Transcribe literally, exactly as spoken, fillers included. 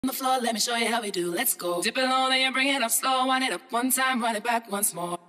On the floor, let me show you how we do. Let's go. Dip it low, then you bring it up slow. Wind it up one time, run it back once more.